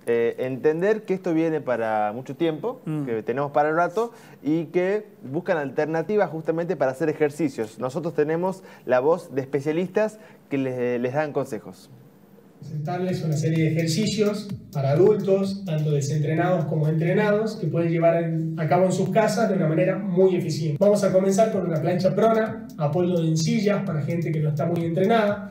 entender que esto viene para mucho tiempo, que tenemos para el rato y que buscan alternativas justamente para hacer ejercicios. Nosotros tenemos la voz de especialistas que les dan consejos. Presentarles una serie de ejercicios para adultos, tanto desentrenados como entrenados, que pueden llevar a cabo en sus casas de una manera muy eficiente. Vamos a comenzar con una plancha prona, apoyo en sillas para gente que no está muy entrenada.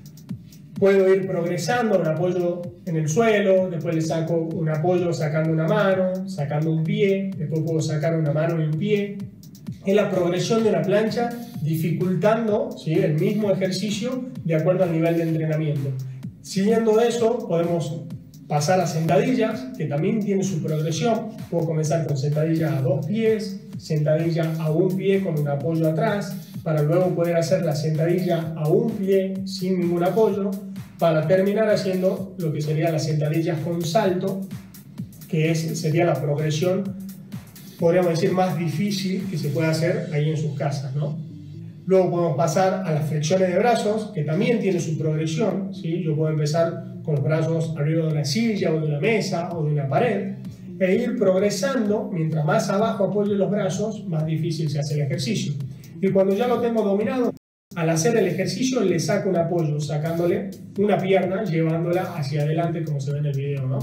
Puedo ir progresando, un apoyo en el suelo, después le saco un apoyo sacando una mano, sacando un pie, después puedo sacar una mano y un pie. Es la progresión de una plancha dificultando, ¿sí?, el mismo ejercicio de acuerdo al nivel de entrenamiento. Siguiendo eso, podemos pasar a sentadillas, que también tiene su progresión. Puedo comenzar con sentadilla a 2 pies, sentadilla a 1 pie con un apoyo atrás, para luego poder hacer la sentadilla a 1 pie sin ningún apoyo, para terminar haciendo lo que sería las sentadillas con salto, que sería la progresión, podríamos decir, más difícil que se puede hacer ahí en sus casas, ¿no? Luego podemos pasar a las flexiones de brazos, que también tiene su progresión, ¿sí? Yo puedo empezar con los brazos arriba de una silla o de una mesa o de una pared e ir progresando. Mientras más abajo apoyo los brazos, más difícil se hace el ejercicio. Y cuando ya lo tengo dominado, al hacer el ejercicio le saco un apoyo, sacándole una pierna, llevándola hacia adelante como se ve en el video, ¿no?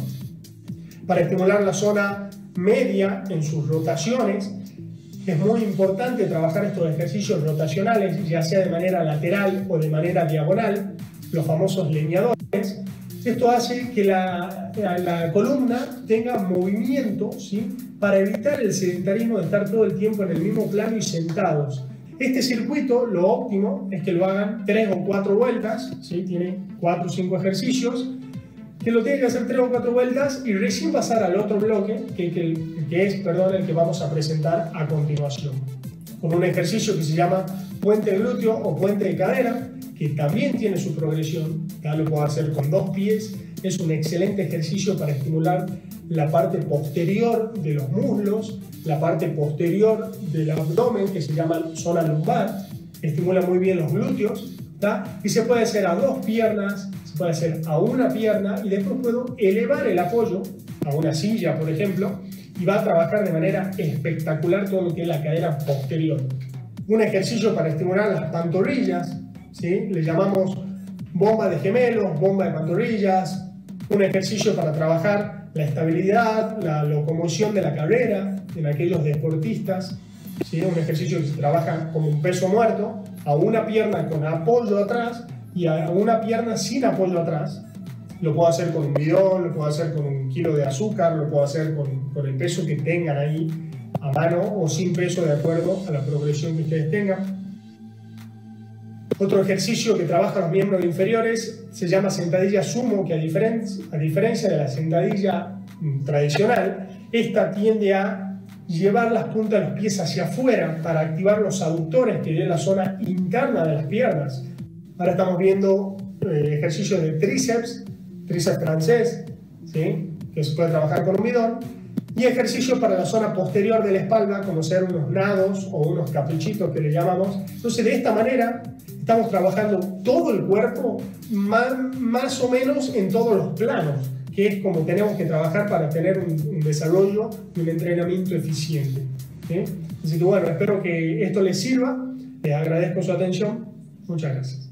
Para estimular la zona media en sus rotaciones, es muy importante trabajar estos ejercicios rotacionales, ya sea de manera lateral o de manera diagonal, los famosos leñadores. Esto hace que la columna tenga movimiento, ¿sí?, para evitar el sedentarismo de estar todo el tiempo en el mismo plano y sentados. Este circuito, lo óptimo es que lo hagan 3 o 4 vueltas, ¿sí? Tiene 4 o 5 ejercicios, que lo tienen que hacer 3 o 4 vueltas y recién pasar al otro bloque, que es el que vamos a presentar a continuación. Con un ejercicio que se llama puente glúteo o puente de cadera, que también tiene su progresión. Ya lo puedo hacer con 2 pies. Es un excelente ejercicio para estimular la parte posterior de los muslos, la parte posterior del abdomen, que se llama zona lumbar. Estimula muy bien los glúteos, ¿tá? Y se puede hacer a 2 piernas, se puede hacer a 1 pierna, y después puedo elevar el apoyo a una silla, por ejemplo, y va a trabajar de manera espectacular todo lo que es la cadera posterior. Un ejercicio para estimular las pantorrillas, ¿sí? Le llamamos bomba de gemelos, bomba de pantorrillas. Un ejercicio para trabajar la estabilidad, la locomoción de la cadera en aquellos deportistas, ¿sí? Un ejercicio que se trabaja como un peso muerto, a una pierna con apoyo atrás y a una pierna sin apoyo atrás. Lo puedo hacer con un bidón, lo puedo hacer con 1 kilo de azúcar, lo puedo hacer con el peso que tengan ahí a mano o sin peso, de acuerdo a la progresión que ustedes tengan. Otro ejercicio que trabaja los miembros inferiores se llama sentadilla sumo, que a diferencia de la sentadilla tradicional, esta tiende a llevar las puntas de los pies hacia afuera para activar los aductores, que es la zona interna de las piernas. Ahora estamos viendo ejercicios de tríceps francés, ¿sí?, que se puede trabajar con un bidón, y ejercicios para la zona posterior de la espalda, como ser unos nados o unos capuchitos que le llamamos. Entonces, de esta manera estamos trabajando todo el cuerpo, más o menos en todos los planos, que es como tenemos que trabajar para tener un desarrollo y un entrenamiento eficiente, ¿sí? Así que bueno, espero que esto les sirva. Les agradezco su atención. Muchas gracias.